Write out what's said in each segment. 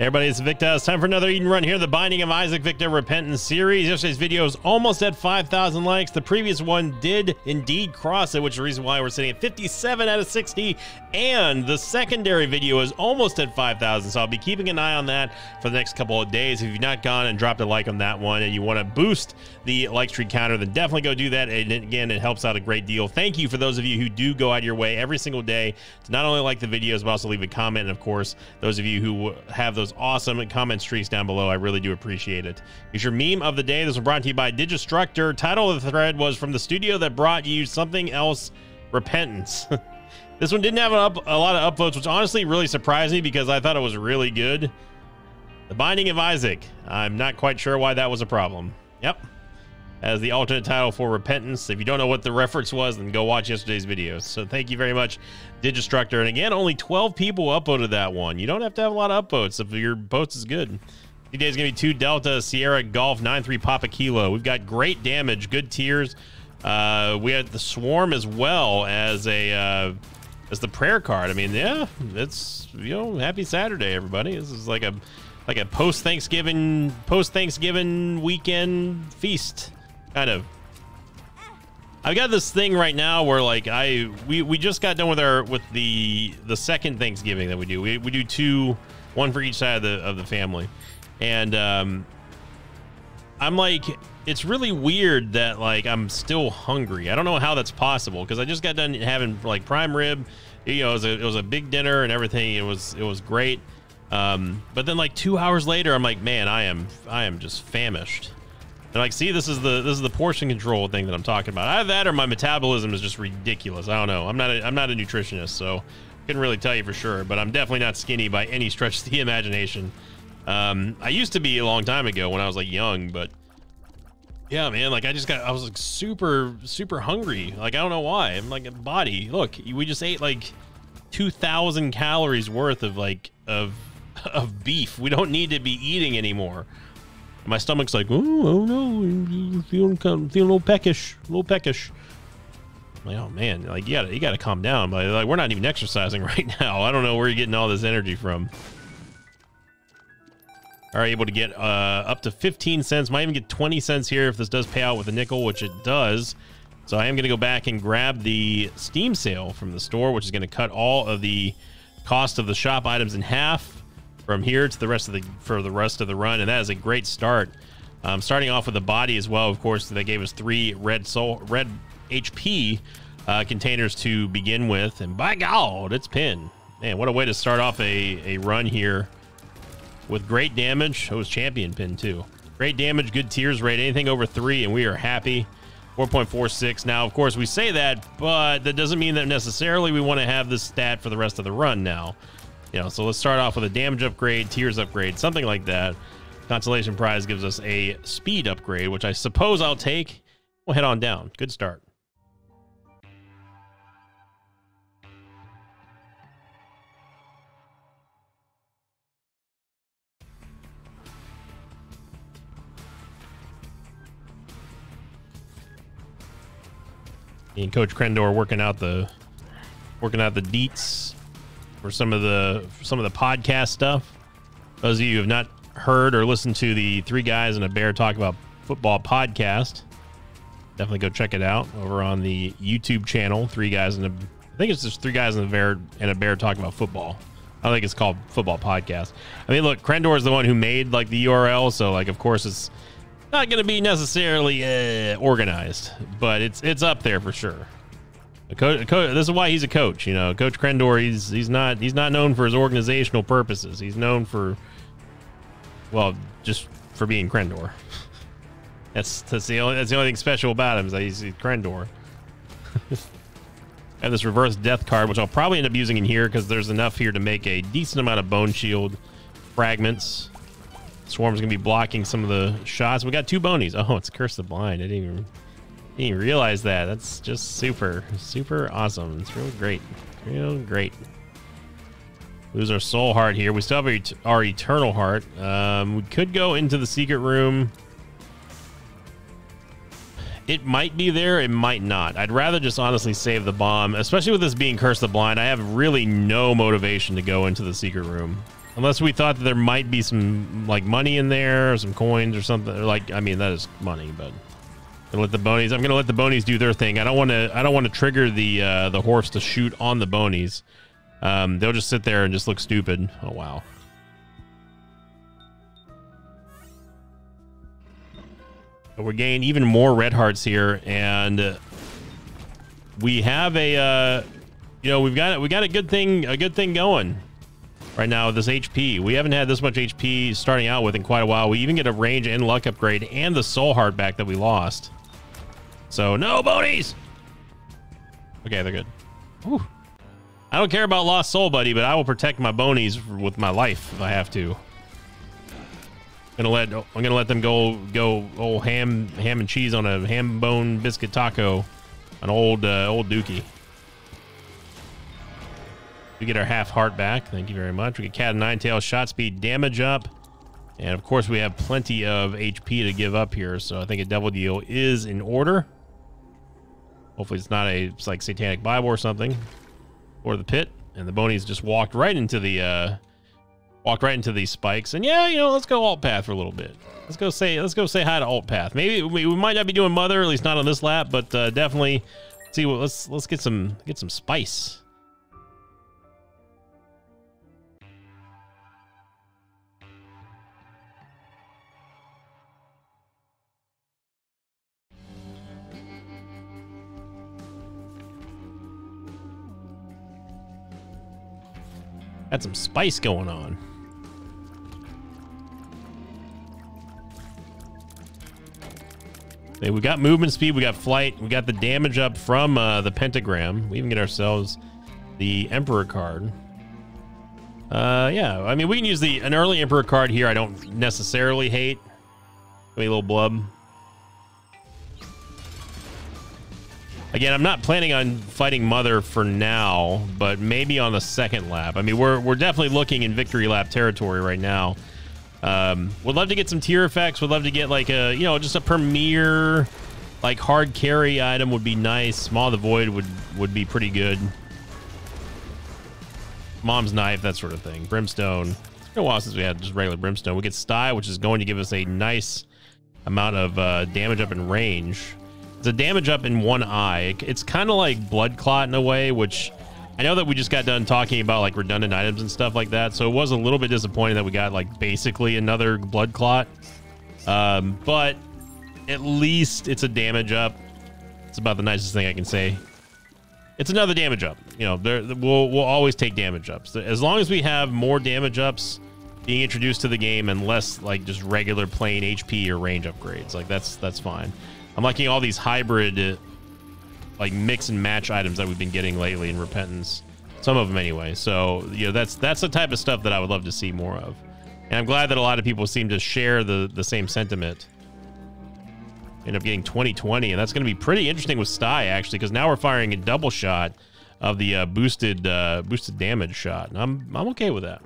Everybody, it's Victor. It's time for another Eden Run here. The Binding of Isaac Victor Repentance series. Yesterday's video is almost at 5,000 likes. The previous one did indeed cross it, which is the reason why we're sitting at 57 out of 60. And the secondary video is almost at 5,000. So I'll be keeping an eye on that for the next couple of days. If you've not gone and dropped a like on that one and you want to boost the like streak counter, then definitely go do that. And again, it helps out a great deal. Thank you for those of you who do go out of your way every single day to not only like the videos, but also leave a comment. And of course, those of you who have those awesome comment streaks down below, I really do appreciate it. Here's your meme of the day. This was brought to you by Digistructor. Title of the thread was "From the Studio That Brought You Something Else, Repentance." This one didn't have a lot of upvotes, which honestly really surprised me because I thought it was really good. The Binding of Isaac. I'm not quite sure why that was a problem. Yep. As the alternate title for Repentance. If you don't know what the reference was, then go watch yesterday's videos. So thank you very much, Digistructor. And again, only 12 people upvoted that one. You don't have to have a lot of upvotes if your post is good. Today's going to be 2 Delta Sierra Golf 93 Papa Kilo. We've got great damage, good tiers. We had the Swarm as well as the prayer card. I mean, yeah, it's, you know, happy Saturday, everybody. This is like a post-Thanksgiving weekend feast. Kind of. I've got this thing right now where like we just got done with the second Thanksgiving that we do. We do 2, 1 for each side of the family, and I'm like, it's really weird that like I'm still hungry. I don't know how that's possible because I just got done having like prime rib. You know, it was a big dinner and everything. It was great. But then like 2 hours later, I'm like, man, I am just famished. And like, see, this is the portion control thing that I'm talking about. Either that or my metabolism is just ridiculous. I don't know. I'm not a nutritionist, so couldn't really tell you for sure. But I'm definitely not skinny by any stretch of the imagination. I used to be a long time ago when I was like young, but yeah, man, like I was like super hungry. Like I don't know why. I'm like a body. Look, we just ate like 2,000 calories worth of like of beef. We don't need to be eating anymore. My stomach's like, oh no, feeling a little peckish. I'm like, oh man, like you gotta calm down. But like, we're not even exercising right now. I don't know where you're getting all this energy from. Are able to get up to 15 cents. Might even get 20 cents here if this does pay out with a nickel, which it does. So I am going to go back and grab the Steam sale from the store, which is going to cut all of the cost of the shop items in half from here to the rest of the run, and that is a great start. Starting off with the body as well. Of course, they gave us 3 red HP containers to begin with, and by God, it's pin. Man, what a way to start off a run here with great damage. It was champion pin too. Great damage, good tears rate, anything over 3, and we are happy. 4.46. Now, of course, we say that, but that doesn't mean that necessarily we want to have this stat for the rest of the run now. You know, so let's start off with a damage upgrade, tears upgrade, something like that. Consolation prize gives us a speed upgrade, which I suppose I'll take. We'll head on down. Good start. Me and Coach Crendor working out the deets for some of the podcast stuff. Those of you who have not heard or listened to the 3 Guys and a Bear Talk About Football podcast, definitely go check it out over on the YouTube channel. 3 Guys and I think it's just 3 Guys and a Bear Talk About Football. I think it's called Football Podcast. I mean, look, Crendor is the one who made like the URL, so like of course it's not going to be necessarily organized, but it's up there for sure. This is why he's a coach. You know, Coach Crendor. He's not known for his organizational purposes. He's known for, well, just for being Crendor. That's the only thing special about him is that he's Crendor. I have this reverse death card, which I'll probably end up using in here because there's enough here to make a decent amount of bone shield fragments. Swarm's gonna be blocking some of the shots. We got 2 bonies. Oh, it's Curse the Blind. I didn't even realize that. That's just super awesome. It's real great. Lose our soul heart here. We still have our eternal heart. We could go into the secret room. It might be there, it might not. I'd rather just honestly save the bomb, especially with this being Curse the Blind. I have really no motivation to go into the secret room. Unless we thought that there might be some like money in there or some coins or something. Like, I mean, that is money, but I'm gonna let the bonies do their thing. I don't want to trigger the horse to shoot on the bonies. They'll just sit there and just look stupid. Oh wow. But we're gaining even more red hearts here, and we have a we got a good thing going right now with this HP. We haven't had this much HP starting out with in quite a while. We even get a range and luck upgrade and the soul heart back that we lost. So no bonies. Okay, they're good. Whew. I don't care about lost soul, buddy, but I will protect my bonies with my life if I have to. I'm gonna let them go old ham and cheese on a ham bone biscuit taco, an old dookie. We get our half heart back. Thank you very much. We get cat and nine tails, shot speed, damage up, and of course we have plenty of HP to give up here. So I think a double deal is in order. Hopefully it's like Satanic Bible or something, or the pit. And the bonies just walked right into the these spikes. And yeah, let's go alt path for a little bit. Let's go say hi to alt path. Maybe we might not be doing mother, at least not on this lap, but definitely see what. Let's get some spice. Got some spice going on. Okay, we got movement speed, we got flight, we got the damage up from the pentagram. We even get ourselves the Emperor card. Yeah, I mean, we can use an early Emperor card here. I don't necessarily hate. A little blub. Again, I'm not planning on fighting Mother for now, but maybe on the second lap. I mean, we're definitely looking in victory lap territory right now. Would love to get some tier effects. Would love to get like a, just a premier, like hard carry item would be nice. Maw of the Void would be pretty good. Mom's Knife, that sort of thing. Brimstone. It's been a while since we had just regular Brimstone. We get Sty, which is going to give us a nice amount of damage up in range. It's a damage up in one eye. It's kind of like Blood Clot in a way, which I know that we just got done talking about like redundant items and stuff like that. So it was a little bit disappointing that we got like basically another Blood Clot. But at least it's a damage up. It's about the nicest thing I can say. It's another damage up. We'll always take damage ups. As long as we have more damage ups being introduced to the game and less like just regular plain HP or range upgrades, like that's fine. I'm liking all these hybrid, like mix and match items that we've been getting lately in Repentance. Some of them anyway. So, that's the type of stuff that I would love to see more of. And I'm glad that a lot of people seem to share the same sentiment. End up getting 2020, and that's going to be pretty interesting with Sty, actually, because now we're firing a double shot of the boosted damage shot. And I'm okay with that.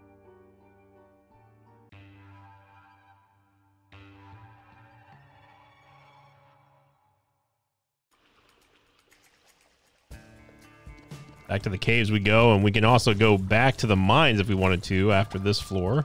Back to the caves we go, and we can also go back to the mines if we wanted to after this floor.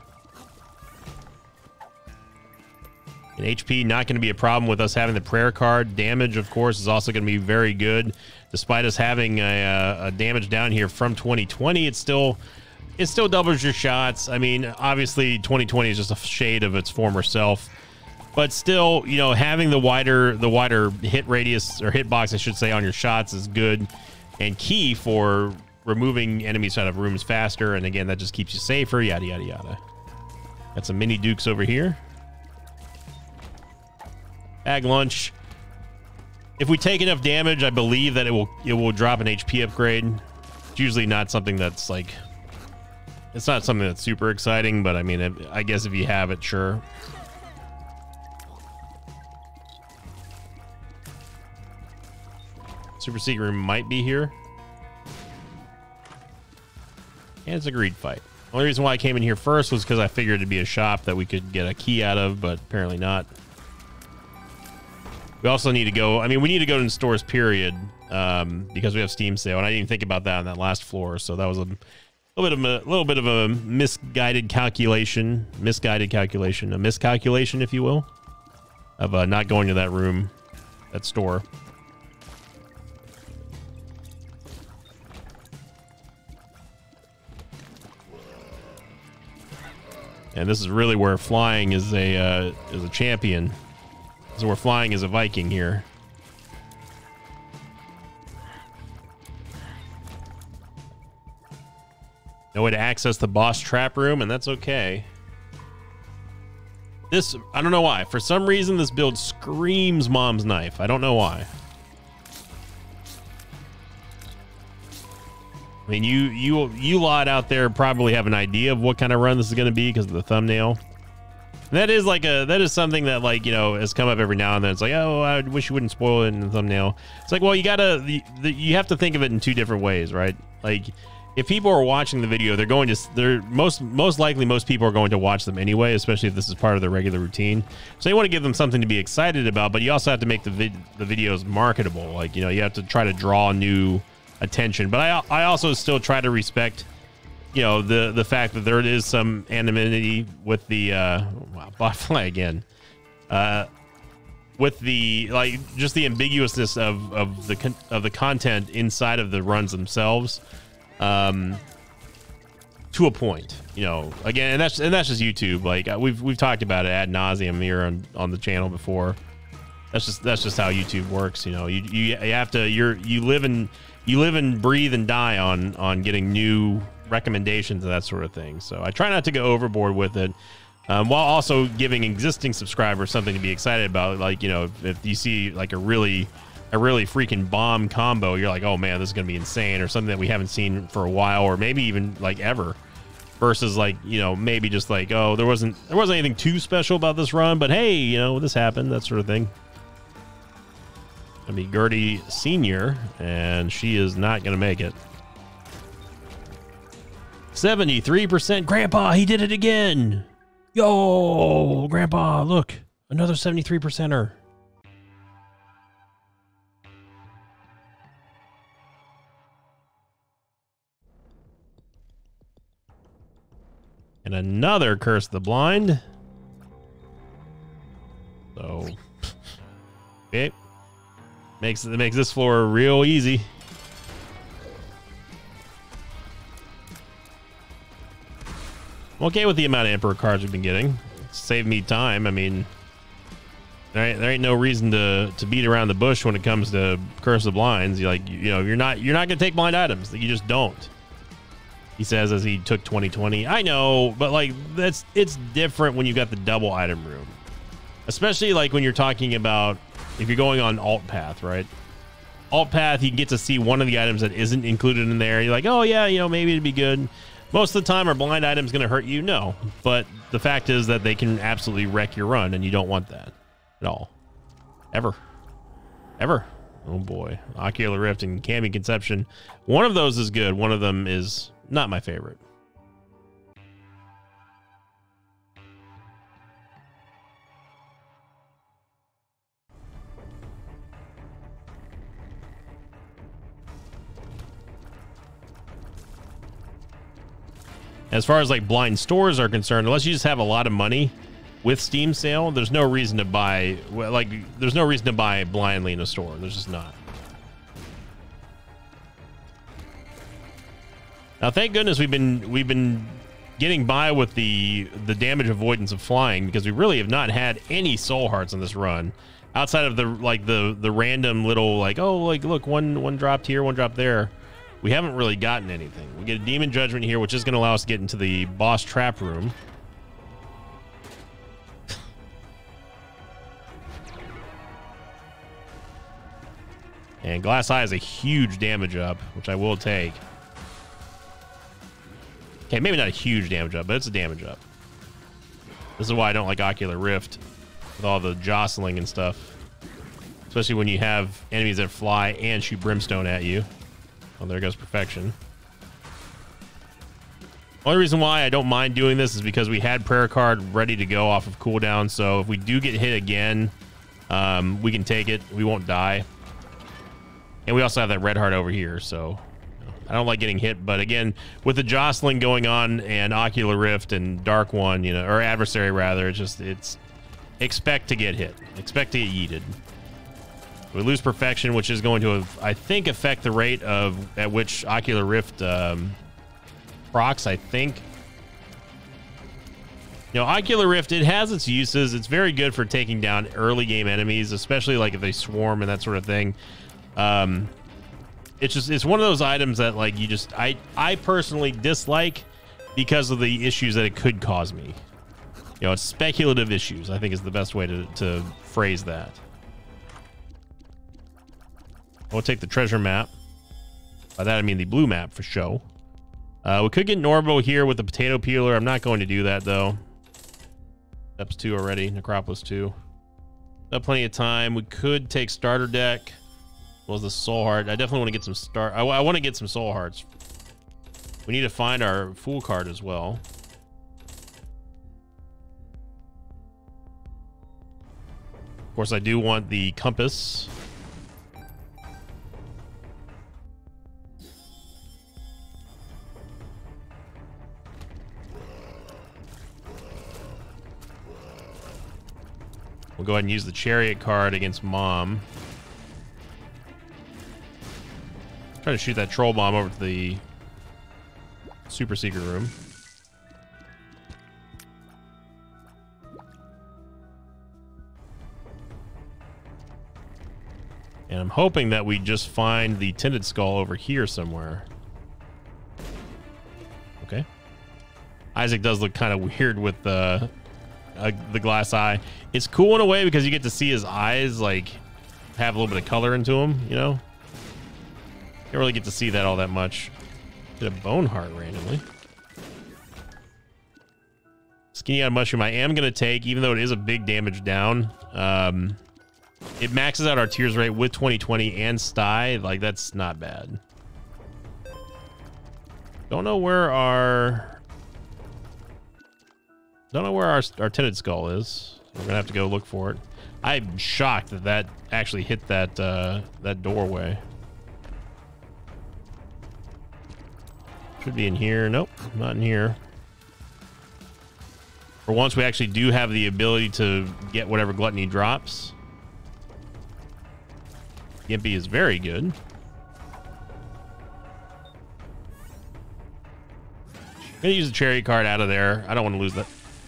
And HP not going to be a problem with us having the prayer card. Damage, of course, is also going to be very good. Despite us having a damage down here from 2020, it still doubles your shots. I mean, obviously 2020 is just a shade of its former self. But still, having the wider hit radius, or hitbox, I should say, on your shots is good. And key for removing enemies out of rooms faster. And again, that just keeps you safer, yada, yada, yada. Got some mini dukes over here. Ag lunch. If we take enough damage, I believe that it will drop an HP upgrade. It's usually not something that's like, it's not something that's super exciting, but I mean, I guess if you have it, sure. Super secret room might be here. And it's a greed fight. The only reason why I came in here first was because I figured it'd be a shop that we could get a key out of, but apparently not. We also need to go, we need to go to the stores, period, because we have Steam sale, and I didn't even think about that on that last floor, so that was a little bit of a misguided calculation, a miscalculation, if you will, of not going to that room, that store. And this is really where flying is a champion. This is where flying is a Viking here. No way to access the boss trap room, and that's okay. This, I don't know why. For some reason, this build screams Mom's Knife. I don't know why. I mean, you lot out there probably have an idea of what kind of run this is going to be because of the thumbnail. And that is something that, like, you know, has come up every now and then. It's like, oh, I wish you wouldn't spoil it in the thumbnail. It's like, well, you have to think of it in two different ways, right? Like, if people are watching the video, most likely most people are going to watch them anyway, especially if this is part of their regular routine. So you want to give them something to be excited about, but you also have to make the videos marketable. Like, you know, you have to try to draw new attention. But I also still try to respect, you know, the fact that there is some anonymity with the wow, bot fly again. With the, like, just the ambiguousness of the content inside of the runs themselves. To a point, you know, again, and that's just YouTube. Like, we've talked about it ad nauseum here on the channel before. That's just how YouTube works. You know, you have to, you live and breathe and die on getting new recommendations and that sort of thing. So I try not to go overboard with it, while also giving existing subscribers something to be excited about. Like, you know, if you see like a really freaking bomb combo, you're like, oh man, this is gonna be insane, or something that we haven't seen for a while, or maybe even like ever, versus like, you know, maybe just like, oh, there wasn't anything too special about this run, but hey, you know, this happened, that sort of thing. I mean, Gertie Senior, and she is not gonna make it. 73%. Grandpa, he did it again. Yo, Grandpa, look, another 73%er. And another Curse of the Blind. So, okay, makes this floor real easy. I'm okay with the amount of Emperor cards we've been getting. It's saved me time. I mean, there ain't no reason to beat around the bush when it comes to Curse of the Blinds. You're not gonna take blind items. You just don't. He says as he took 2020. I know, but like it's different when you got the double item room, especially like when you're talking about if you're going on alt path, right? Alt path, you get to see one of the items that isn't included in there. You're like, oh yeah, you know, maybe it'd be good. Most of the time, are blind items going to hurt you? No, but the fact is that they can absolutely wreck your run, and you don't want that at all, ever. Oh boy, Ocular Rift and Kami Conception. One of those is good. One of them is not my favorite. As far as like blind stores are concerned, unless you just have a lot of money with Steam sale, there's no reason to buy, like, there's no reason to buy blindly in a store. There's just not. Now, thank goodness we've been getting by with the damage avoidance of flying, because we really have not had any soul hearts on this run, outside of the random little, like, oh, like, look, one dropped here, one dropped there. We haven't really gotten anything. We get a Demon Judgment here, which is going to allow us to get into the boss trap room. And Glass Eye is a huge damage up, which I will take. Okay, maybe not a huge damage up, but it's a damage up. This is why I don't like Ocular Rift with all the jostling and stuff. Especially when you have enemies that fly and shoot brimstone at you. Oh, there goes Perfection. Only reason why I don't mind doing this is because we had Prayer Card ready to go off of cooldown. So if we do get hit again, we can take it. We won't die. And we also have that Red Heart over here. So I don't like getting hit, but again, with the jostling going on and Ocular Rift and Dark One, you know, or Adversary rather, it's expect to get hit. Expect to get yeeted. We lose Perfection, which is going to, I think, affect the rate at which Ocular Rift procs, I think. You know, Ocular Rift, it has its uses. It's very good for taking down early game enemies, especially like if they swarm and that sort of thing. It's one of those items that like I personally dislike because of the issues that it could cause me. You know, it's speculative issues, I think is the best way to phrase that. We'll take the treasure map. By that I mean the blue map for show. We could get Norbo here with the potato peeler. I'm not going to do that though. Steps 2 already. Necropolis 2. Got plenty of time. We could take starter deck. What was the soul heart? I definitely want to get some I want to get some soul hearts. We need to find our fool card as well. Of course, I do want the compass. We'll go ahead and use the chariot card against Mom. Try to shoot that troll bomb over to the super secret room. And I'm hoping that we just find the tinted skull over here somewhere. Okay. Isaac does look kind of weird with the glass eye. It's cool in a way because you get to see his eyes like have a little bit of color into them, you know? Can't really get to see that all that much. Did a bone heart randomly. Skinny out mushroom I am gonna take, even though it is a big damage down. It maxes out our tears rate with 2020 and Sty. Like, that's not bad. Don't know where our tinted skull is. We're gonna have to go look for it. I'm shocked that actually hit that that doorway. Should be in here. Nope, not in here. For once, we actually do have the ability to get whatever gluttony drops. Gimpy is very good. I'm gonna use the chariot card out of there. I don't want to lose that.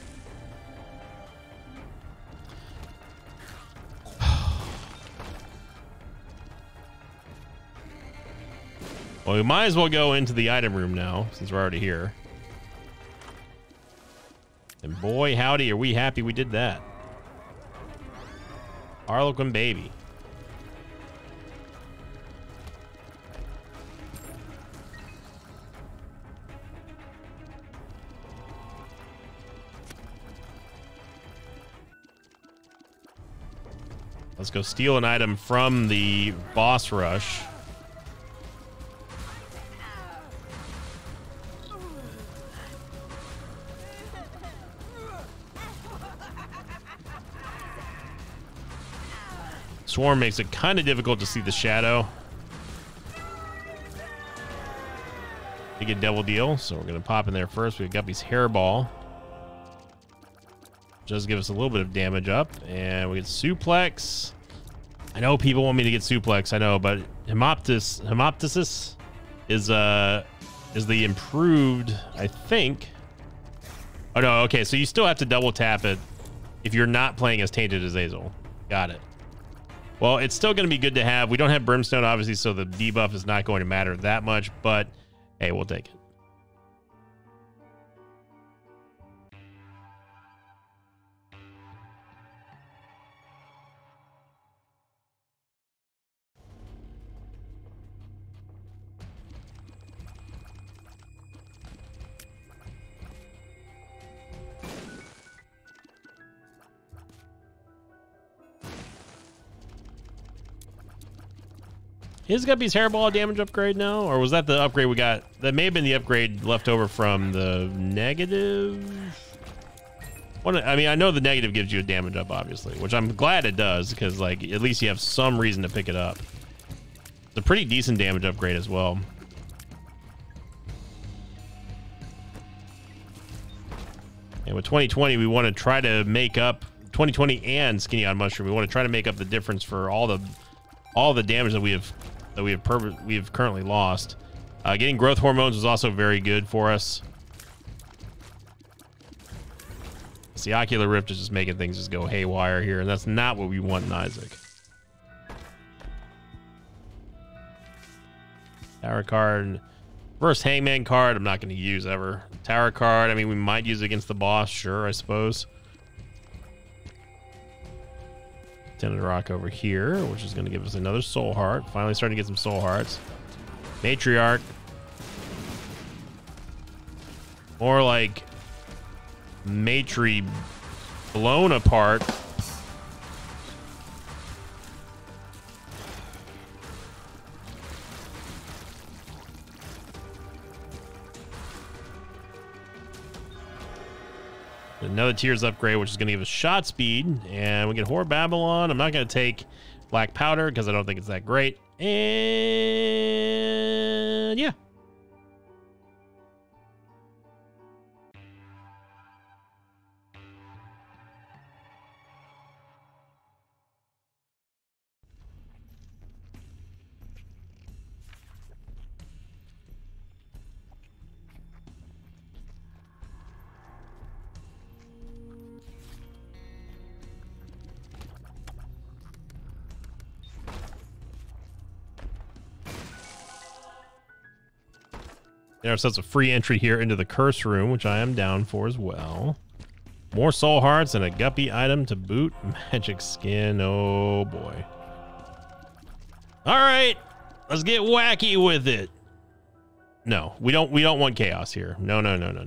Well, we might as well go into the item room now, since we're already here. And boy, howdy, are we happy we did that. Harlequin baby. Let's go steal an item from the boss rush. Swarm makes it kind of difficult to see the shadow. Big a devil deal, so we're gonna pop in there first. We've got Guppy's hairball. Does give us a little bit of damage up, and we get suplex. I know people want me to get suplex, I know, but Hemoptysis is the improved, I think. Oh no, okay, so you still have to double tap it if you're not playing as Tainted Azazel. Got it. Well, it's still going to be good to have. We don't have Brimstone, obviously, so the debuff is not going to matter that much, but hey, we'll take it. Is Guppy's hairball a damage upgrade now? Or was that the upgrade we got? That may have been the upgrade left over from the negative. I mean, I know the negative gives you a damage up, obviously, which I'm glad it does, because like at least you have some reason to pick it up. It's a pretty decent damage upgrade as well. And with 2020, we want to try to make up 2020 and Skinny on Mushroom. We want to try to make up the difference for all the damage that we have currently lost. Getting growth hormones was also very good for us. The Ocular Rift is just making things just go haywire here, and that's not what we want in Isaac. Tower card. First Hangman card, I'm not going to use ever. Tower card, I mean, we might use it against the boss, sure, I suppose. Tinted Rock over here, which is going to give us another Soul Heart. Finally starting to get some Soul Hearts. Matriarch. More like Matri blown apart. Another Tears upgrade, which is going to give us shot speed. And we get Whore Babylon. I'm not going to take Black Powder because I don't think it's that great. And yeah. Get ourselves a free entry here into the Curse Room, which I am down for as well. More Soul Hearts and a Guppy item to boot. Magic Skin, oh boy. All right, let's get wacky with it. No, we don't want chaos here. No.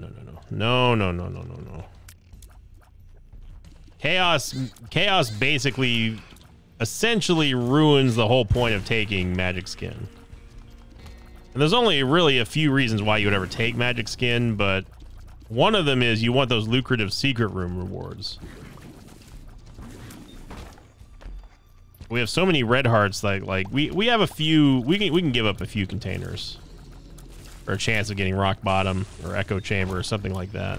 Chaos basically essentially ruins the whole point of taking Magic Skin. And there's only really a few reasons why you would ever take Magic Skin, but one of them is you want those lucrative secret room rewards. We have so many red hearts, like we have a few, we can give up a few containers for a chance of getting Rock Bottom or Echo Chamber or something like that.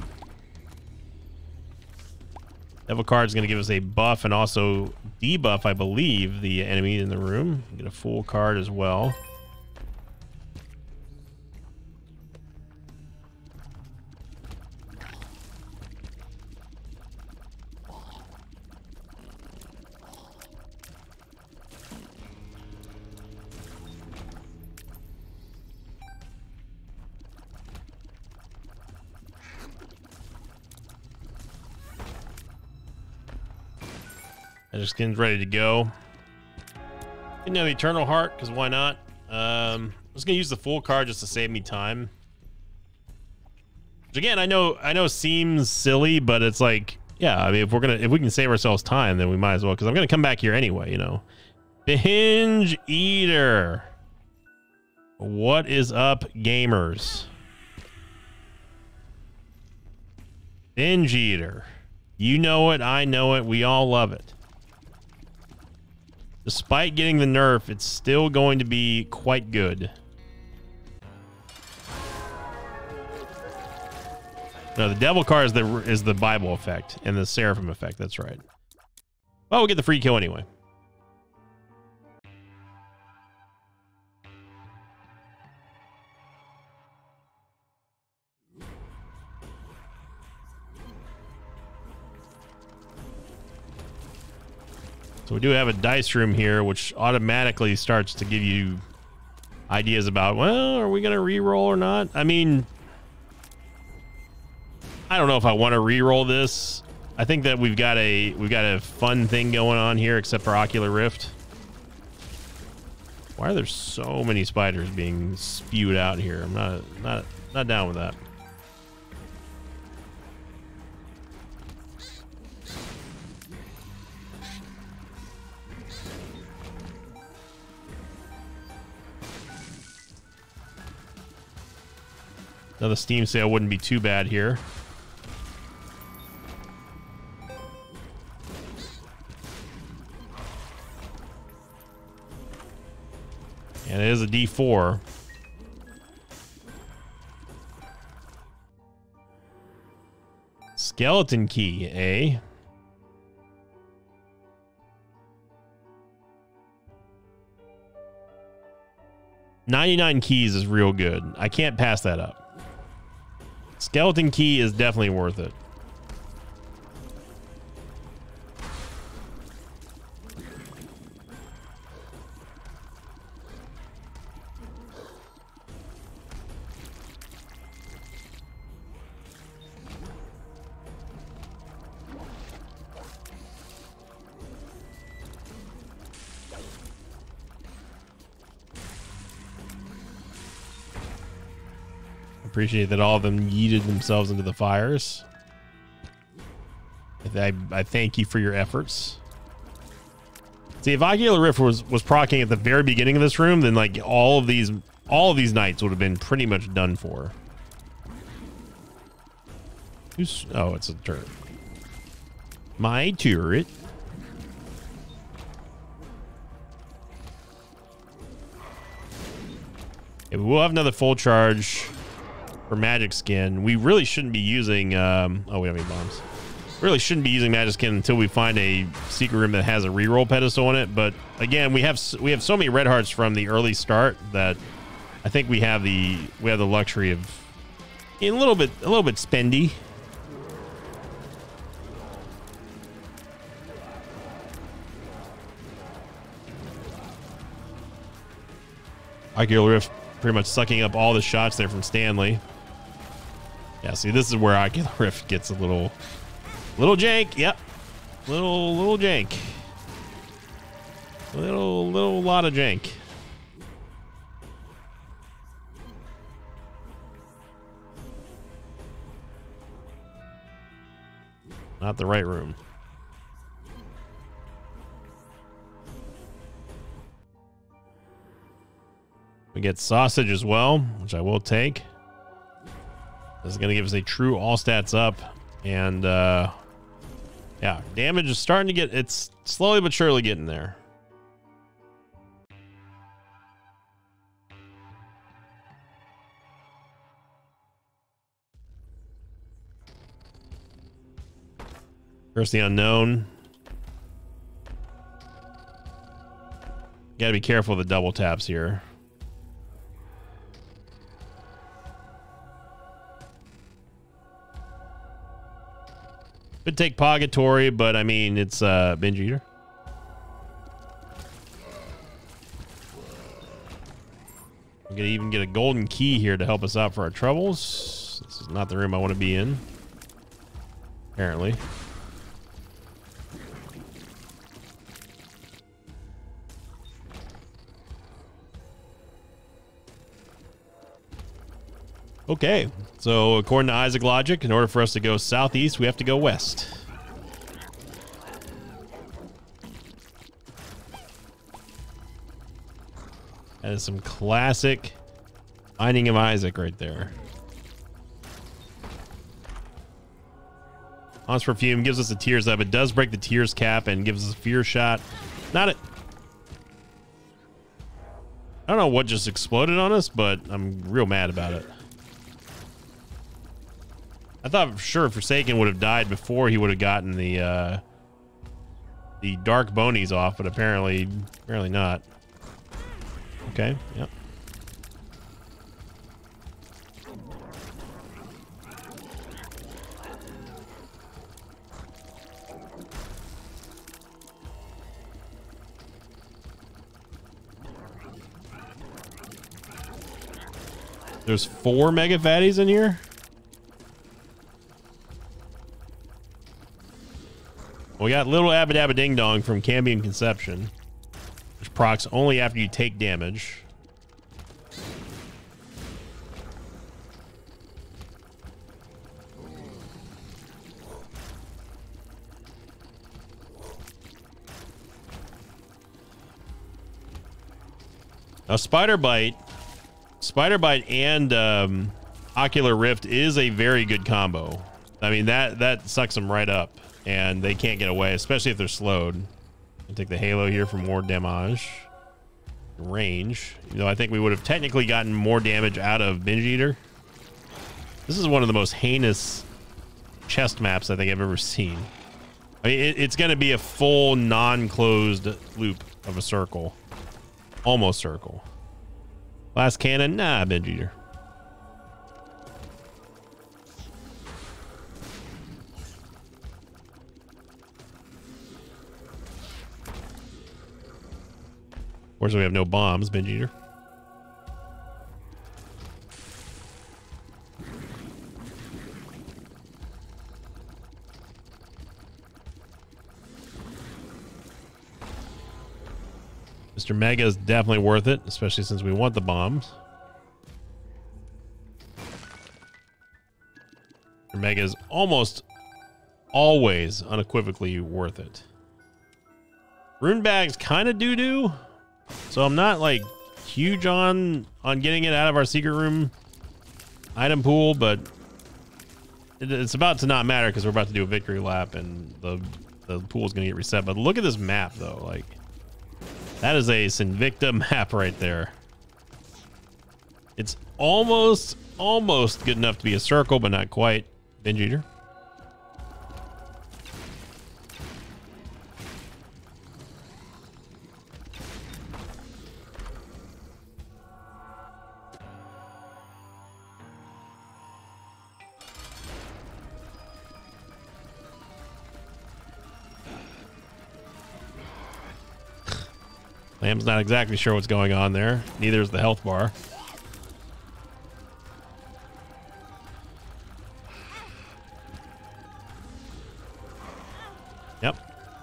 Devil card is going to give us a buff and also debuff, I believe, the enemy in the room. Get a full card as well. Magic Skin's ready to go. Getting the Eternal Heart, because why not? I'm just gonna use the full card just to save me time. Which again, I know seems silly, but it's like, yeah, I mean, if we can save ourselves time, then we might as well, because I'm gonna come back here anyway, you know. Binge Eater. What is up, gamers? Binge Eater. You know it, I know it, we all love it. Despite getting the nerf, it's still going to be quite good. No, the Devil card is the Bible effect and the Seraphim effect. That's right. Well, we'll get the free kill anyway. So we do have a dice room here, which automatically starts to give you ideas about, well, are we going to re-roll or not? I mean, I don't know if I want to re-roll this. I think that we've got a fun thing going on here, except for Ocular Rift. Why are there so many spiders being spewed out here? I'm not down with that. Another Steam sale wouldn't be too bad here. And it is a D4. Skeleton key, eh? $99 keys is real good. I can't pass that up. Skeleton key is definitely worth it. Appreciate that all of them yeeted themselves into the fires. I thank you for your efforts. See, if Ocular Rift was proccing at the very beginning of this room, then like all of these knights would have been pretty much done for. Oh, it's a turret. My turret. Yeah, we'll have another full charge for magic skin. We really shouldn't be using oh, we don't have any bombs. Really shouldn't be using magic skin until we find a secret room that has a reroll pedestal on it. But again, we have so many red hearts from the early start that I think we have the luxury of being a little bit spendy. Ocular Rift pretty much sucking up all the shots there from Stanley. Yeah, see, this is where Ocular Rift gets a little jank. Yep, little jank. Little lot of jank. Not the right room. We get sausage as well, which I will take. This is going to give us a true all stats up. And, yeah, damage is starting to get... It's slowly but surely getting there. First the unknown. Got to be careful of the double taps here. Could take Purgatory, but I mean, it's Binge Eater. We're gonna even get a golden key here to help us out for our troubles. This is not the room I want to be in, apparently. Okay, so according to Isaac logic, in order for us to go southeast, we have to go west. That is some classic Binding of Isaac right there. Haunts Perfume gives us a Tears Up. It does break the Tears cap and gives us a Fear Shot. Not it. I don't know what just exploded on us, but I'm real mad about it. I thought for sure Forsaken would have died before he would have gotten the dark bonies off, but apparently not. Okay, yep. There's 4 mega fatties in here. We got Little Abba Dabba Ding Dong from Cambion Conception, which procs only after you take damage. Now Spider Bite and Ocular Rift is a very good combo. I mean, that sucks them right up. And they can't get away, especially if they're slowed. I'll take the Halo here for more damage. Range. You know, I think we would have technically gotten more damage out of Binge Eater. This is one of the most heinous chest maps I think I've ever seen. I mean, it's going to be a full non-closed loop of a circle. Almost circle. Last cannon? Nah, Binge Eater. Of course, we have no bombs, Binge Eater. Mr. Mega is definitely worth it, especially since we want the bombs. Mr. Mega is almost always unequivocally worth it. Rune bag's kind of doo-doo, so I'm not like huge on getting it out of our secret room item pool, but it's about to not matter because we're about to do a victory lap and the pool is going to get reset. But look at this map though, like. That is a Sinvicta map right there. It's almost good enough to be a circle, but not quite. Binge Eater. Lamb's not exactly sure what's going on there. Neither is the health bar. Yep.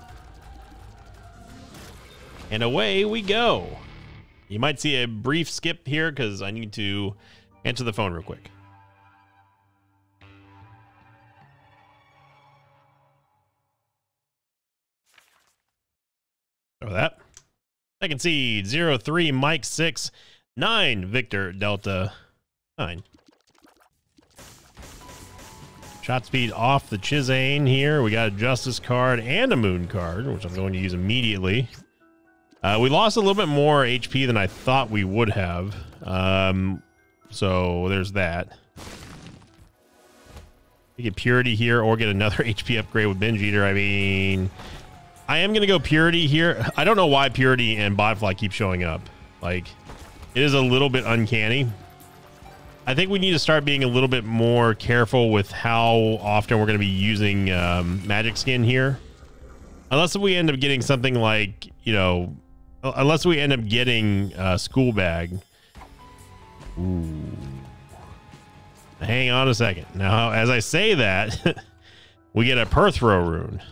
And away we go. You might see a brief skip here because I need to answer the phone real quick. Over that. Second seed 03 Mike 6 9 Victor Delta 9. Shot speed off the Chizane here. We got a Justice card and a Moon card, which I'm going to use immediately. We lost a little bit more HP than I thought we would have. So there's that. We get Purity here or get another HP upgrade with Binge Eater. I mean, I am going to go Purity here. I don't know why Purity and Botfly keep showing up. Like, it is a little bit uncanny. I think we need to start being a little bit more careful with how often we're going to be using Magic Skin here. Unless we end up getting something like, you know, unless we end up getting School Bag. Ooh. Hang on a second. Now, as I say that, we get a Perthrow rune.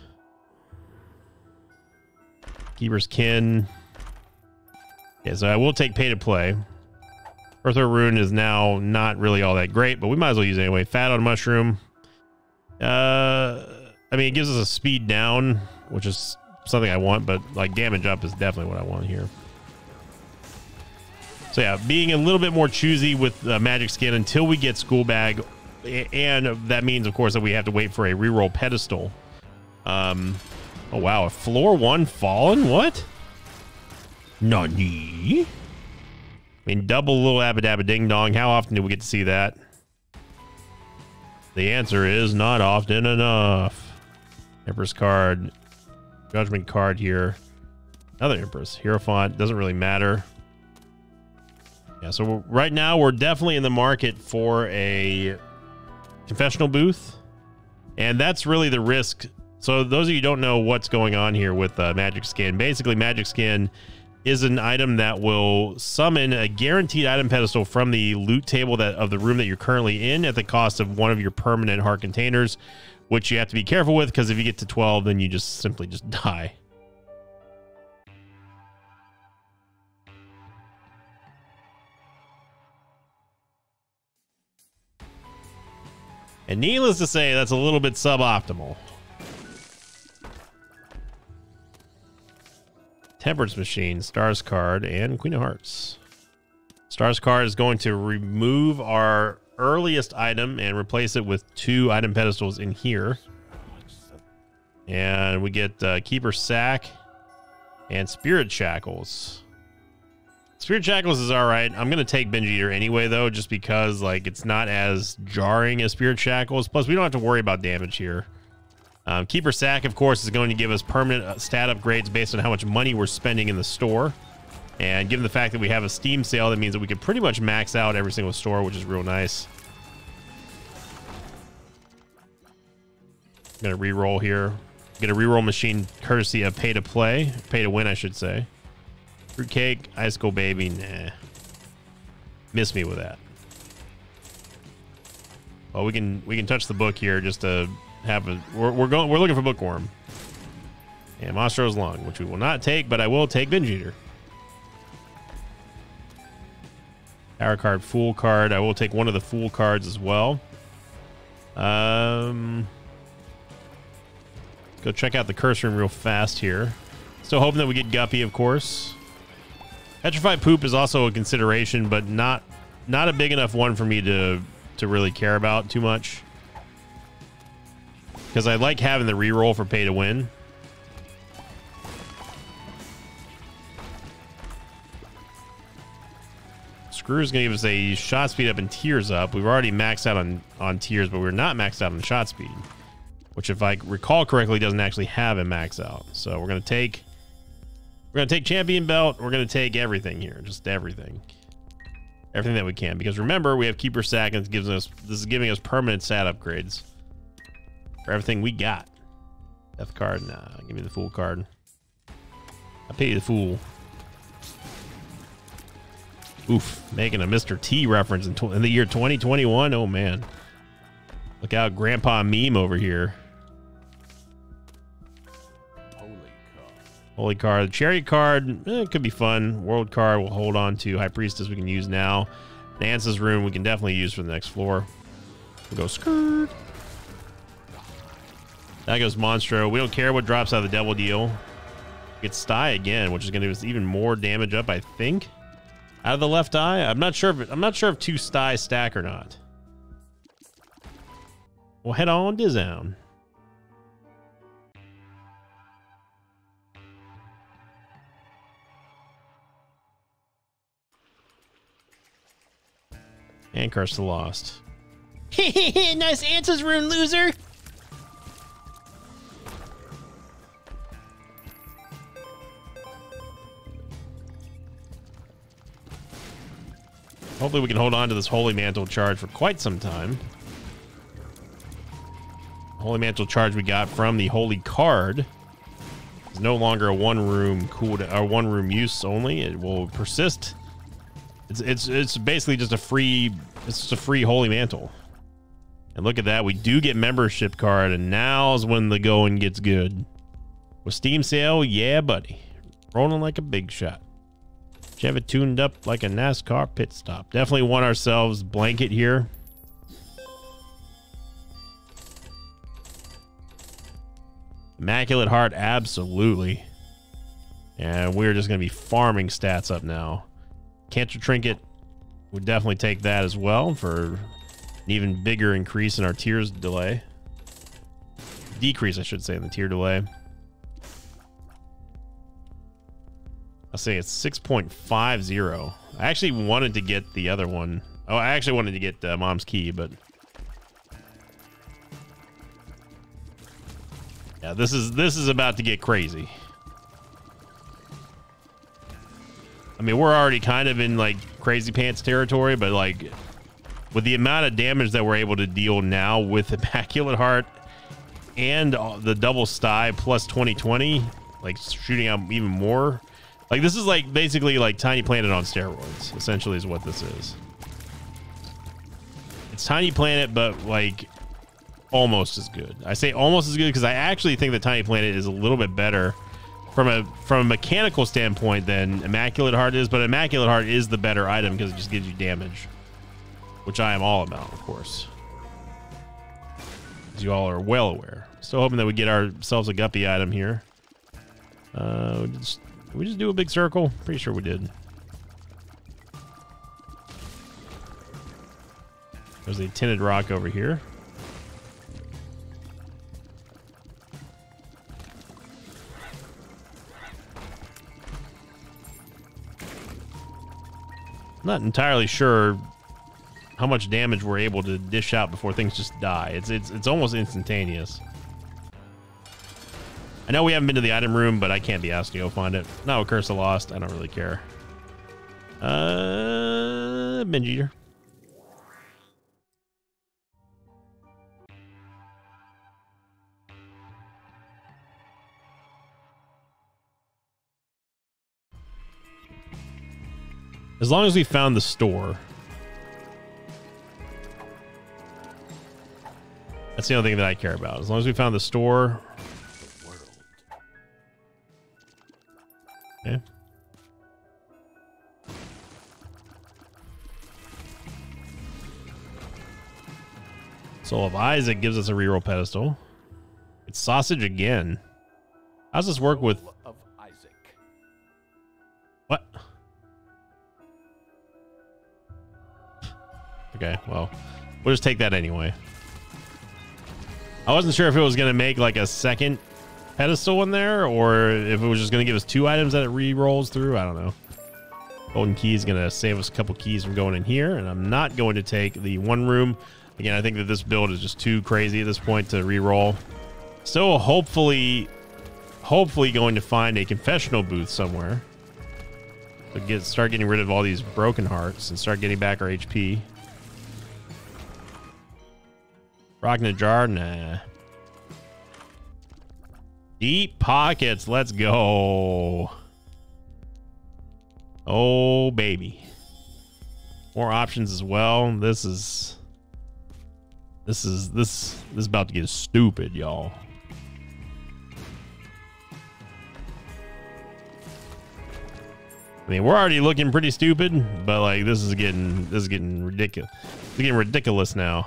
Keeper's Kin. Yeah, so I will take Pay to Play. Perthrow rune is now not really all that great, but we might as well use it anyway. Fat on Mushroom. I mean, it gives us a speed down, which is something I want, but like damage up is definitely what I want here. So yeah, being a little bit more choosy with Magic Skin until we get School Bag, and that means, of course, that we have to wait for a reroll pedestal. Oh wow, a floor 1 Fallen? What? Nani? I mean, double little Abadabba Ding Dong. How often do we get to see that? The answer is not often enough. Empress card, Judgment card here. Another Empress. Hierophant, doesn't really matter. Yeah, so right now we're definitely in the market for a confessional booth. And that's really the risk. So those of you who don't know what's going on here with Magic Skin, basically Magic Skin is an item that will summon a guaranteed item pedestal from the loot table of the room that you're currently in at the cost of one of your permanent heart containers, which you have to be careful with, because if you get to 12, then you just simply die. And needless to say, that's a little bit suboptimal. Temperance Machine, Stars card, and Queen of Hearts. Stars card is going to remove our earliest item and replace it with 2 item pedestals in here. And we get Keeper Sack and Spirit Shackles. Spirit Shackles is all right. I'm going to take Binge Eater anyway, though, just because like it's not as jarring as Spirit Shackles. Plus, we don't have to worry about damage here. Keeper Sack, of course, is going to give us permanent stat upgrades based on how much money we're spending in the store. And given the fact that we have a Steam sale, that means that we can pretty much max out every single store, which is real nice. I'm going to re-roll here. Get a re-roll machine courtesy of Pay to Play. Pay to Win, I should say. Fruitcake, Icicle Baby, nah. Miss me with that. Well, we can touch the book here just to have a. We're looking for Bookworm. And Monstro's Lung, which we will not take, but I will take Binge Eater. Power card, Fool card. I will take one of the Fool cards as well. Let's go check out the curse room real fast here. Still hoping that we get Guppy, of course. Petrified Poop is also a consideration, but not a big enough one for me to really care about too much. Because I like having the reroll for Pay to Win. Screw's going to give us a shot speed up and tears up. We've already maxed out on tears, but we're not maxed out on shot speed. Which, if I recall correctly, doesn't actually have a max out. So we're going to take Champion Belt. We're going to take everything here. Just everything. Everything that we can. Because remember, we have Keeper Sack, and this is giving us permanent stat upgrades. For everything we got. Death card? Nah, give me the Fool card. I'll pay you the Fool. Oof, making a Mr. T reference in the year 2021. Oh, man. Look out, Grandpa Meme over here. Holy card. The Chariot card, it could be fun. World card, we'll hold on to. High Priestess we can use now. Dance's Room we can definitely use for the next floor. We'll go skirt. That goes Monstro. We don't care what drops out of the Devil Deal. Get Sty again, which is going to give us even more damage up, I think. Out of the left eye? I'm not sure if 2 Sty stack or not. We'll head on to Zone. And Curse the Lost. Nice Answers Rune, loser! Hopefully we can hold on to this Holy Mantle charge for quite some time. Holy Mantle charge we got from the Holy card is no longer a one-room cooldown or one-room use only. It will persist. It's basically just a free Holy Mantle. And look at that, we do get membership card, and now's when the going gets good. With Steam sale, yeah, buddy, rolling like a big shot. Have it tuned up like a NASCAR pit stop. Definitely want ourselves Blanket here. Immaculate Heart, absolutely. And we're just going to be farming stats up now. Cancer Trinket would definitely take that as well for an even bigger increase in our tears delay. Decrease, I should say, in the tier delay. I'll say it's 6.50. I actually wanted to get the other one. Oh, I actually wanted to get Mom's Key, but yeah, this is about to get crazy. I mean, we're already kind of in like crazy pants territory, but like with the amount of damage that we're able to deal now with Immaculate Heart and the double Sty plus 2020, like shooting out even more. Like, this is like basically like Tiny Planet on steroids, essentially, is what this is. It's Tiny Planet, but like almost as good. I say almost as good because I actually think that Tiny Planet is a little bit better from a mechanical standpoint than Immaculate Heart is, but Immaculate Heart is the better item because it just gives you damage, which I am all about, of course, as you all are well aware. Still hoping that we get ourselves a Guppy item here. Did we just do a big circle? Pretty sure we did. There's a tinted rock over here. not entirely sure how much damage we're able to dish out before things just die. It's almost instantaneous. I know we haven't been to the item room, but I can't be asked to go find it. Not with Curse of Lost. I don't really care. Binge Eater. As long as we found the store. That's the only thing that I care about. As long as we found the store. Okay. Soul of Isaac gives us a reroll pedestal. It's sausage again. How does this work with... What? Okay, well, we'll just take that anyway. I wasn't sure if it was going to make like a second pedestal in there or if it was just going to give us 2 items that it re-rolls through. I don't know. Golden key is going to save us a couple keys from going in here, and I'm not going to take the one room. Again, I think that this build is just too crazy at this point to re-roll. So hopefully going to find a confessional booth somewhere. So start getting rid of all these broken hearts and start getting back our HP. Rock in a jar? Nah. Deep pockets. Let's go. Oh, baby. More options as well. This is about to get stupid, y'all. I mean, we're already looking pretty stupid, but like this is getting ridiculous. It's getting ridiculous now.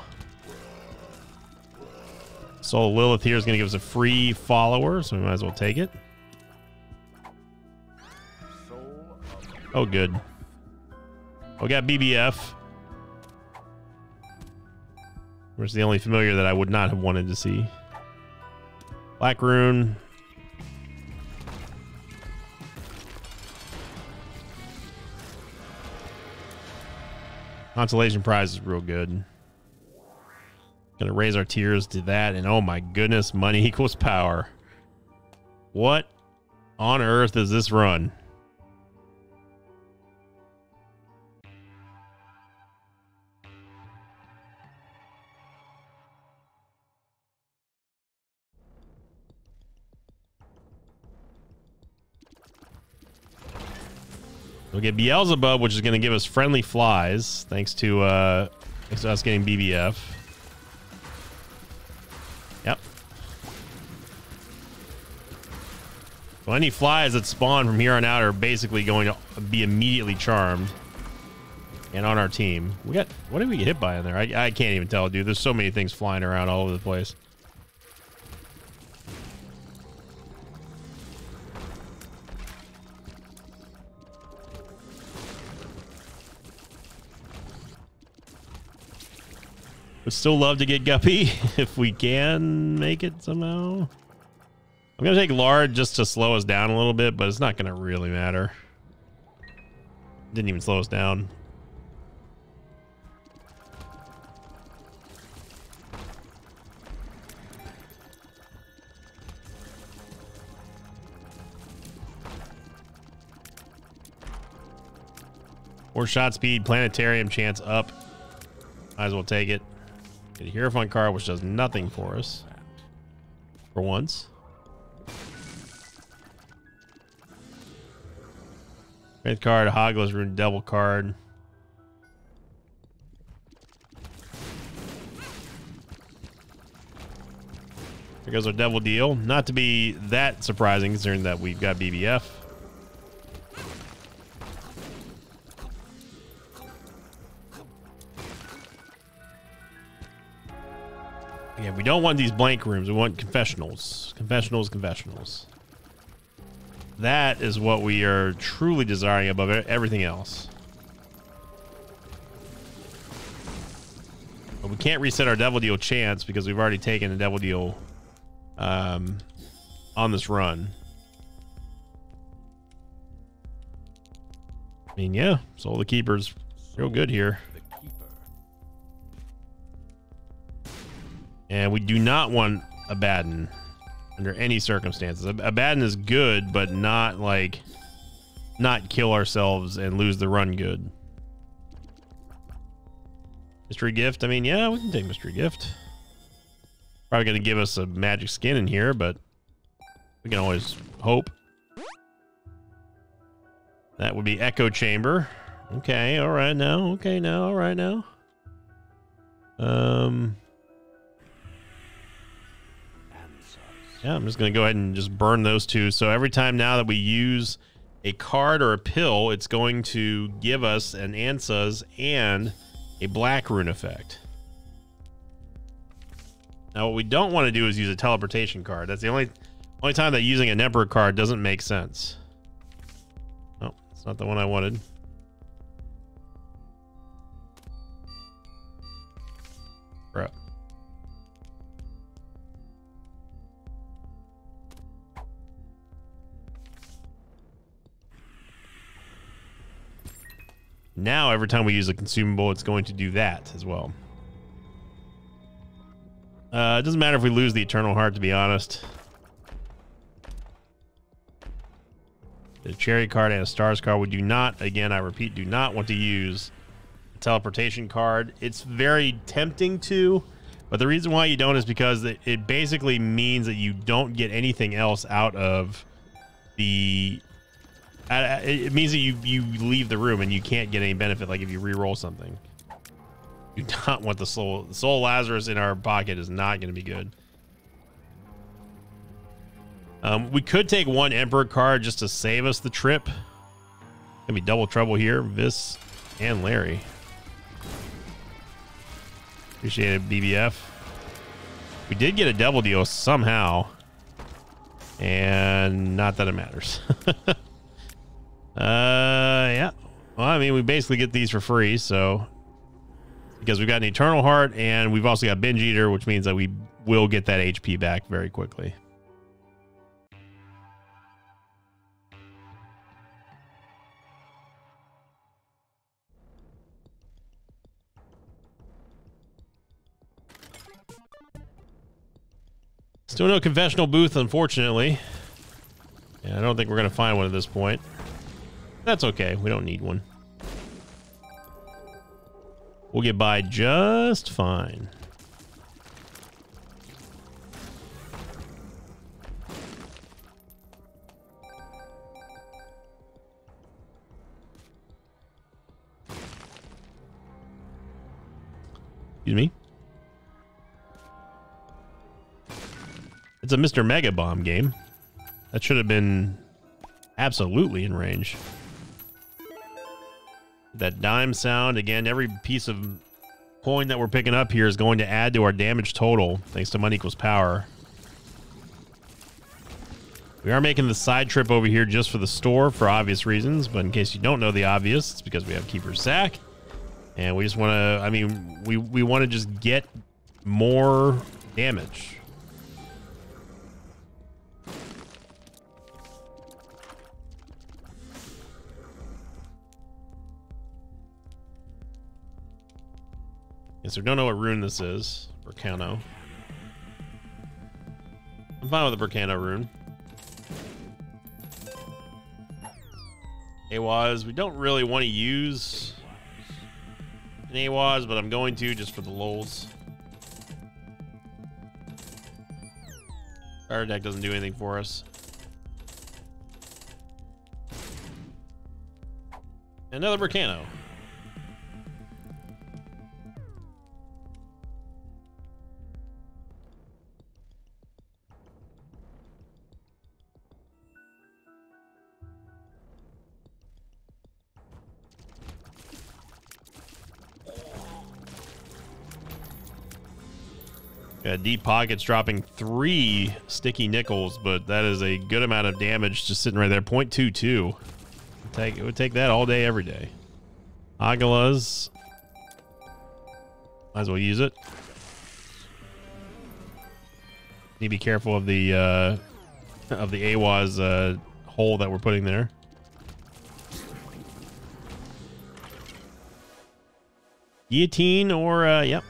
Soul Lilith here is going to give us a free follower, so we might as well take it. Oh, good. We got BBF. Which is the only familiar that I would not have wanted to see. Black Rune. Consolation prize is real good. Gonna raise our tiers to that, and oh my goodness, money equals power. What on earth is this run? We'll get Beelzebub, which is going to give us friendly flies, thanks to us getting BBF. Yep. So any flies that spawn from here on out are basically going to be immediately charmed and on our team. We got, what did we get hit by in there? I can't even tell, dude. There's so many things flying around all over the place. Would still love to get Guppy if we can make it somehow. I'm going to take Lard just to slow us down a little bit, but it's not going to really matter. Didn't even slow us down. More shot speed, planetarium chance up. Might as well take it. Get a Hierophant card, which does nothing for us. For once. Red card, Hogla's Rune, Devil card. There goes our Devil deal. Not to be that surprising considering that we've got BBF. Yeah, we don't want these blank rooms. We want confessionals. Confessionals, confessionals. That is what we are truly desiring above everything else. But we can't reset our Devil Deal chance because we've already taken a Devil Deal on this run. I mean, yeah, Soul of the Keeper's real good here. And we do not want Abaddon under any circumstances. Abaddon is good, but not like not kill ourselves and lose the run good. Mystery gift. I mean, yeah, we can take mystery gift. Probably going to give us a magic skin in here, but we can always hope. That would be Echo Chamber. Okay, all right now. Okay, now, all right now. Yeah, I'm just going to go ahead and just burn those two. So every time now that we use a card or a pill, it's going to give us an Ansuz and a black rune effect. Now, what we don't want to do is use a teleportation card. That's the only time that using an Emperor card doesn't make sense. Oh, it's not the one I wanted. Bro. Now, every time we use a consumable, it's going to do that as well. It doesn't matter if we lose the Eternal Heart, to be honest. The Cherry card and a Stars card. We do not, again, I repeat, do not want to use a teleportation card. It's very tempting to, but the reason why you don't is because it basically means that you don't get anything else out of the... it means that you leave the room and you can't get any benefit, like if you re-roll something. You do not want the soul. The Soul Lazarus in our pocket is not going to be good. We could take one Emperor card just to save us the trip. Gonna be double trouble here. Vis and Larry. Appreciate it, BBF. We did get a double deal somehow. And not that it matters. Yeah. Well, I mean, we basically get these for free, so... Because we've got an Eternal Heart, and we've also got Binge Eater, which means that we will get that HP back very quickly. Still no confessional booth, unfortunately. Yeah, I don't think we're going to find one at this point. That's okay. We don't need one. We'll get by just fine. Excuse me. It's a Mr. Mega Bomb game. That should have been absolutely in range. That dime sound, again, every piece of coin that we're picking up here is going to add to our damage total, thanks to Money Equals Power. We are making the side trip over here just for the store for obvious reasons, but in case you don't know the obvious, it's because we have Keeper's Sack. And we just want to, I mean, we want to just get more damage. Yes, we don't know what rune this is. Berkano. I'm fine with the Berkano rune. Awaz, we don't really want to use an Awaz, but I'm going to just for the lols. Our deck doesn't do anything for us. Another Berkano. Yeah, Deep Pockets dropping 3 sticky nickels, but that is a good amount of damage just sitting right there. 0.22. It would take that all day, every day. Agalas. Might as well use it. Need to be careful of the Awaz hole that we're putting there. Guillotine or, yep.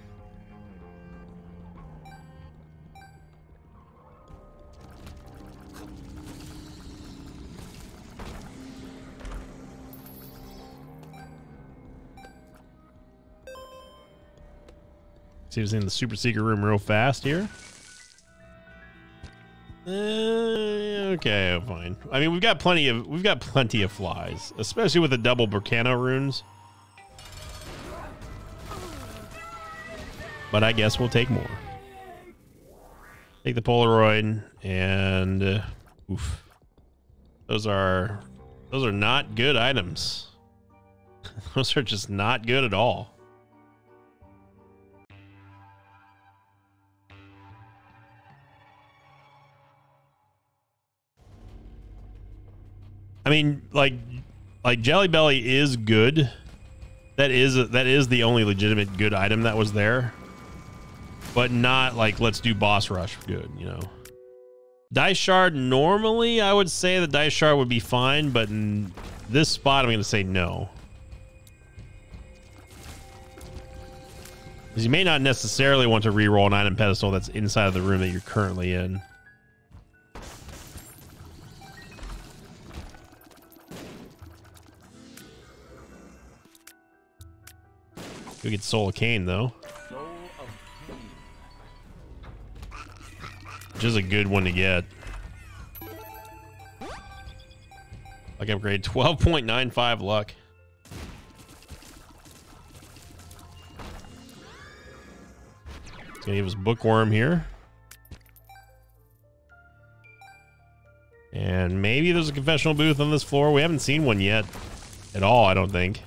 See what's in the super secret room real fast here. Okay, fine. I mean, we've got plenty of flies, especially with the double Volcano runes. But I guess we'll take more. Take the Polaroid and oof. Those are not good items. Those are just not good at all. I mean, like Jelly Belly is good. That is the only legitimate good item that was there. But not like let's do boss rush good, you know. Dice Shard, normally I would say the Dice Shard would be fine, but in this spot I'm going to say no. Because you may not necessarily want to reroll an item pedestal that's inside of the room that you're currently in. We get Soul of Cain though, which is a good one to get. Luck upgrade, 12.95 luck. It's gonna give us Bookworm here, and maybe there's a confessional booth on this floor. We haven't seen one yet at all, I don't think.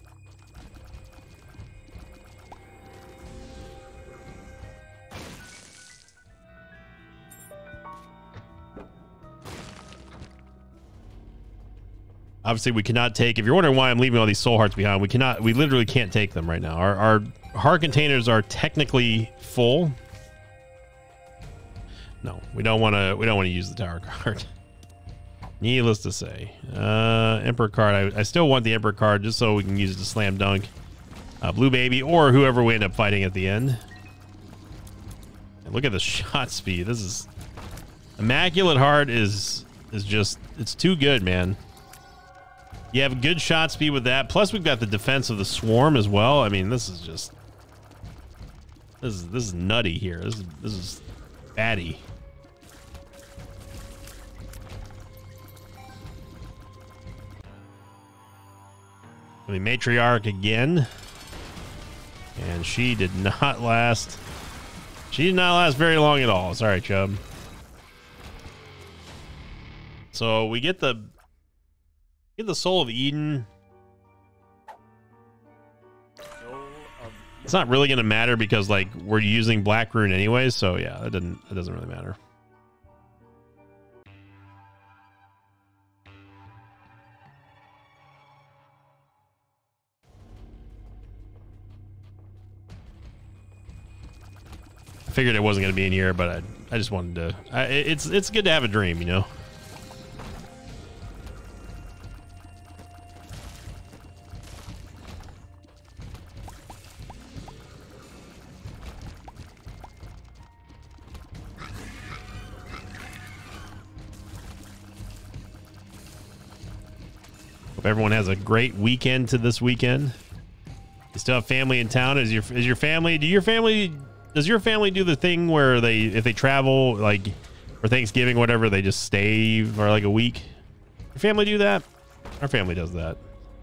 Obviously, we cannot take, if you're wondering why I'm leaving all these soul hearts behind, we literally can't take them right now. Our heart containers are technically full. No, we don't want to use the tower card. Needless to say. Emperor card, I still want the Emperor card just so we can use it to slam dunk Blue Baby or whoever we end up fighting at the end. And look at the shot speed. This is Immaculate Heart is just, it's too good, man. You have good shot speed with that. Plus, we've got the defense of the swarm as well. I mean, this is just this is nutty here. This is batty. I mean, Matriarch again, and she did not last. She did not last very long at all. Sorry, Chubb. So we get the Soul of Eden. It's not really going to matter because like we're using Black Rune anyways, so yeah, it doesn't really matter. I figured it wasn't going to be in here, but I just wanted to. It's good to have a dream, you know. Hope everyone has a great weekend to this weekend. You still have family in town? Does your family do the thing where if they travel like for Thanksgiving, whatever, they just stay for like a week? Your family do that? Our family does that.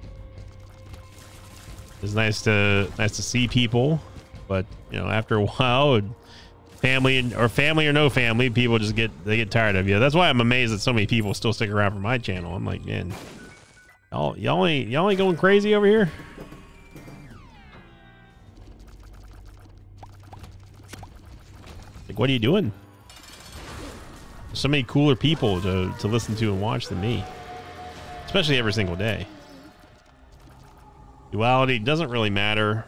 It's nice to see people, but you know, after a while, family or no family, people just get tired of you. That's why I'm amazed that so many people still stick around for my channel. I'm like, man, y'all ain't going crazy over here? Like, what are you doing? There's so many cooler people to listen to and watch than me, especially every single day. Duality doesn't really matter.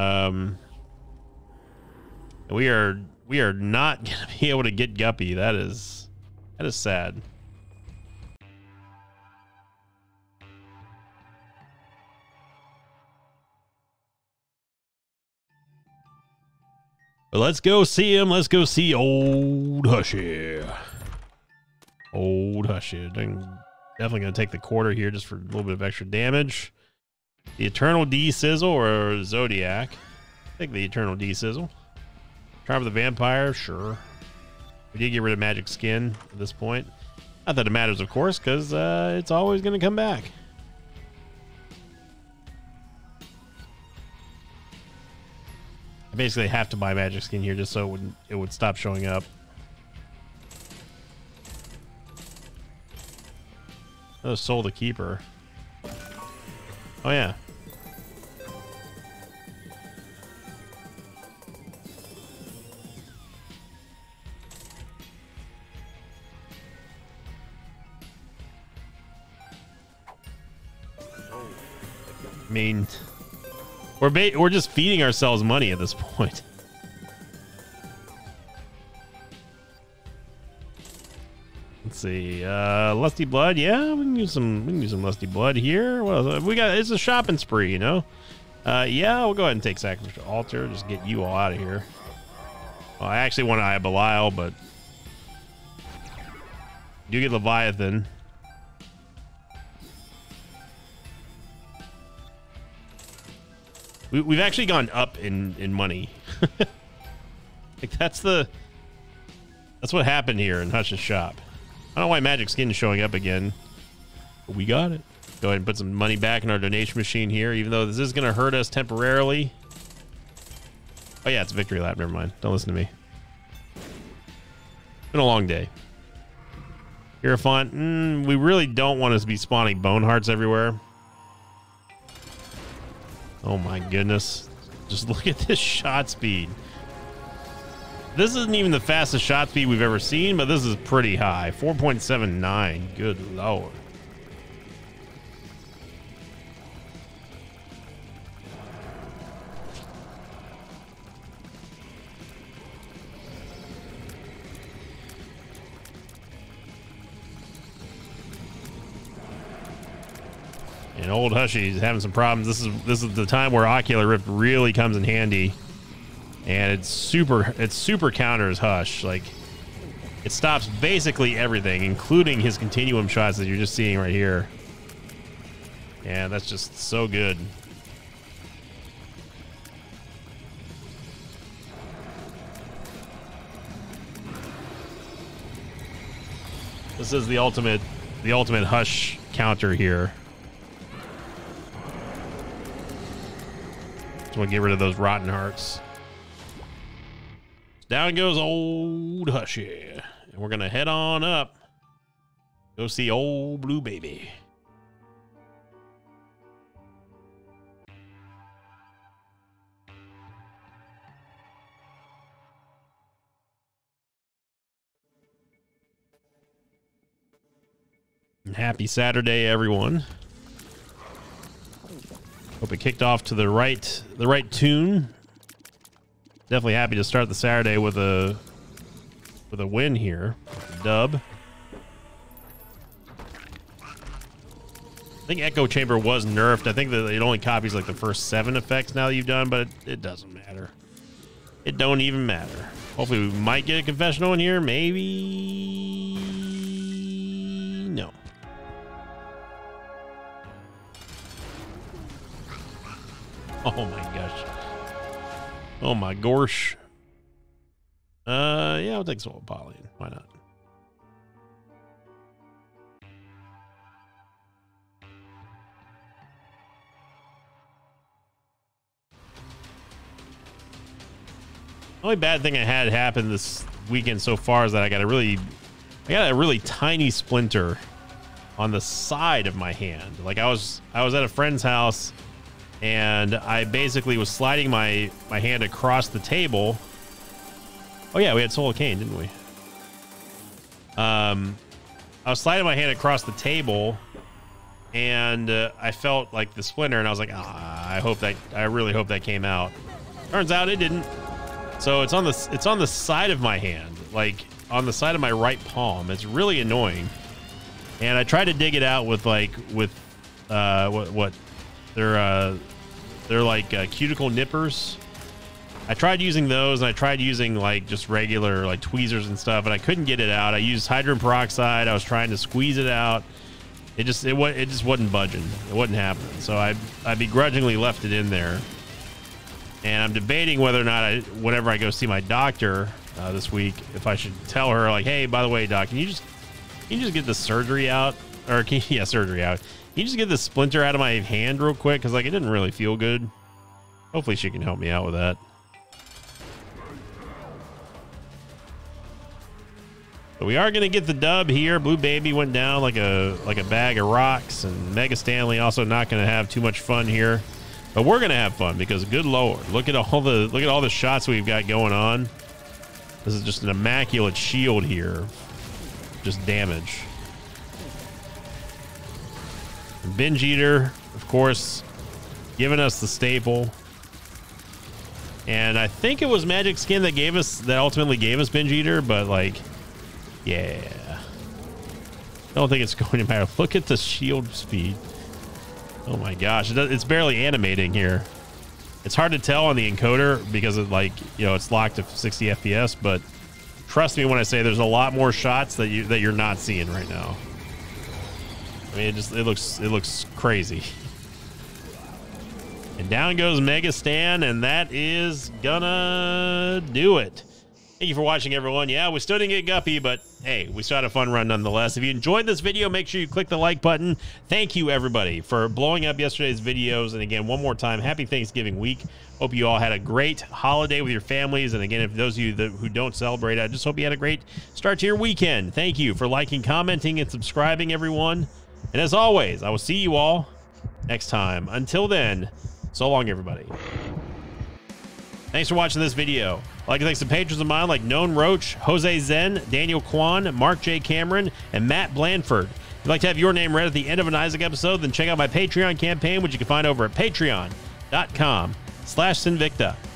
We are not gonna be able to get Guppy. That is sad. But let's go see him. Let's go see old Hushy. Old Hushy. I'm definitely going to take the quarter here just for a little bit of extra damage. The Eternal D Sizzle or Zodiac. I think the Eternal D Sizzle. Tribe of the Vampire, sure. We did get rid of Magic Skin at this point. Not that it matters, of course, because it's always going to come back. I basically have to buy Magic Skin here just so it would stop showing up. Oh, Soul the Keeper. Oh, yeah. I mean, we're just feeding ourselves money at this point. Let's see, Lusty Blood. Yeah, we can use some Lusty Blood here. Well, we got, it's a shopping spree, you know. Yeah, we'll go ahead and take Sacrificial Altar. Just get you all out of here. Well, I actually want to Eye of Belial, but you get Leviathan. We've actually gone up in money. Like that's what happened here in Hush's shop. I don't know why Magic Skin is showing up again, but we got it. Go ahead and put some money back in our donation machine here, even though this is going to hurt us temporarily. Oh yeah, it's a victory lap. Never mind. Don't listen to me. Been a long day. Hierophant. We really don't want to be spawning bone hearts everywhere. Oh my goodness. Just look at this shot speed. This isn't even the fastest shot speed we've ever seen, but this is pretty high. 4.79. Good lord. And old Hushy's having some problems. This is the time where Ocular Rift really comes in handy, and it's super counters Hush. Like it stops basically everything, including his continuum shots that you're just seeing right here. And that's just so good. This is the ultimate Hush counter here. We'll get rid of those rotten hearts. Down goes old Hushy. And we're gonna head on up. Go see old Blue Baby. And happy Saturday, everyone. Hope it kicked off to the right tune. Definitely happy to start the Saturday with a win here. A dub. I think Echo Chamber was nerfed. I think that it only copies like the first 7 effects now that you've done, but it doesn't matter. It don't even matter. Hopefully we might get a confessional in here. Maybe no. Oh my gosh. Oh my gosh. Yeah, I'll take Soul Apollyon. Why not? The only bad thing I had happen this weekend so far is that I got a really tiny splinter on the side of my hand. Like I was at a friend's house, and I basically was sliding my hand across the table. Oh yeah, we had Soul of Cain, didn't we? I was sliding my hand across the table, and I felt like the splinter, and I was like, I really hope that came out. Turns out it didn't. So it's on the side of my hand, like on the side of my right palm. It's really annoying. And I tried to dig it out with what they're like cuticle nippers. I tried using those, and I tried using like just regular like tweezers and stuff, and I couldn't get it out. I used hydrogen peroxide. I was trying to squeeze it out. It just wasn't budging. It wasn't happening. So I begrudgingly left it in there. And I'm debating whether or not whenever I go see my doctor this week, if I should tell her like, hey, by the way, doc, can you just get the surgery out, or surgery out? Can you just get the splinter out of my hand real quick, because like it didn't really feel good. Hopefully she can help me out with that. But we are going to get the dub here. Blue Baby went down like a bag of rocks, and Mega Stanley also not going to have too much fun here. But we're going to have fun because, good Lord, look at all the shots we've got going on. This is just an immaculate shield here. Just damage. And Binge Eater, of course, giving us the staple. And I think it was Magic Skin that ultimately gave us Binge Eater, but like, yeah. I don't think it's going to matter. Look at the shield speed. Oh my gosh, it's barely animating here. It's hard to tell on the encoder because it it's locked to 60 FPS, but trust me when I say there's a lot more shots that you're not seeing right now. I mean, it looks crazy. And down goes Mega Stan, and that is gonna do it. Thank you for watching, everyone. Yeah, we still didn't get Guppy, but hey, we still had a fun run nonetheless. If you enjoyed this video, make sure you click the like button. Thank you, everybody, for blowing up yesterday's videos. And again, one more time, happy Thanksgiving week. Hope you all had a great holiday with your families. And again, if those of you who don't celebrate, I just hope you had a great start to your weekend. Thank you for liking, commenting, and subscribing, everyone. And as always, I will see you all next time. Until then, so long, everybody. Thanks for watching this video. I'd like to thank some patrons of mine like Known Roach, Jose Zen, Daniel Kwan, Mark J. Cameron, and Matt Blandford. If you'd like to have your name read at the end of an Isaac episode, then check out my Patreon campaign, which you can find over at patreon.com/Sinvicta.